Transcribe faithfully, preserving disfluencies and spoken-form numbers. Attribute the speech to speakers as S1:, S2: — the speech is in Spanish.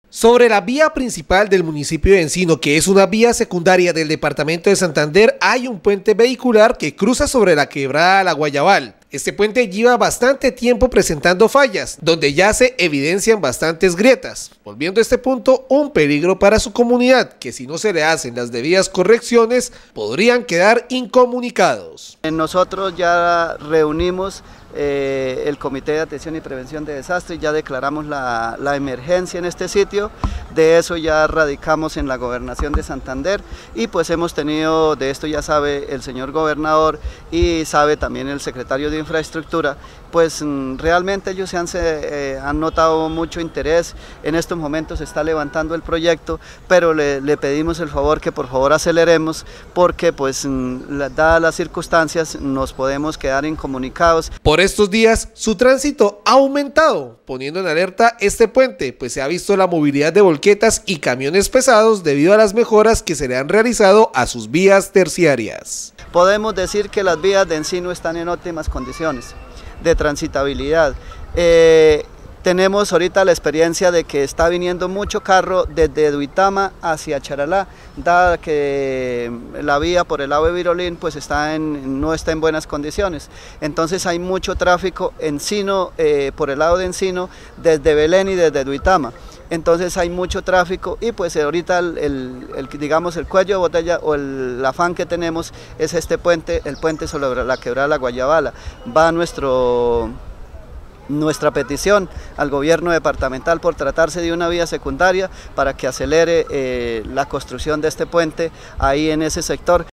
S1: Sobre la vía principal del municipio de Encino, que es una vía secundaria del departamento de Santander, hay un puente vehicular que cruza sobre la quebrada La Guayabal. Este puente lleva bastante tiempo presentando fallas, donde ya se evidencian bastantes grietas, volviendo a este punto un peligro para su comunidad, que si no se le hacen las debidas correcciones, podrían quedar incomunicados.
S2: Nosotros ya reunimos eh, el Comité de Atención y Prevención de Desastres, ya declaramos la, la emergencia en este sitio, de eso ya radicamos en la Gobernación de Santander y pues hemos tenido, de esto ya sabe el señor gobernador y sabe también el secretario de Infraestructura, pues realmente ellos se han, se, eh, han notado mucho interés. En estos momentos se está levantando el proyecto, pero le, le pedimos el favor que por favor aceleremos porque pues la, dadas las circunstancias nos podemos quedar incomunicados.
S1: Por estos días su tránsito ha aumentado, poniendo en alerta este puente, pues se ha visto la movilidad de volquetas y camiones pesados debido a las mejoras que se le han realizado a sus vías terciarias.
S2: Podemos decir que las vías de Encino están en óptimas condiciones de transitabilidad. Eh, tenemos ahorita la experiencia de que está viniendo mucho carro desde Duitama hacia Charalá, dada que la vía por el lado de Virolín pues está en, no está en buenas condiciones. Entonces hay mucho tráfico Encino, eh, por el lado de Encino, desde Belén y desde Duitama. Entonces hay mucho tráfico y pues ahorita el, el, el, digamos el cuello de botella o el, el afán que tenemos es este puente, el puente sobre la quebrada La Guayabala. Va nuestro, nuestra petición al gobierno departamental por tratarse de una vía secundaria para que acelere eh, la construcción de este puente ahí en ese sector.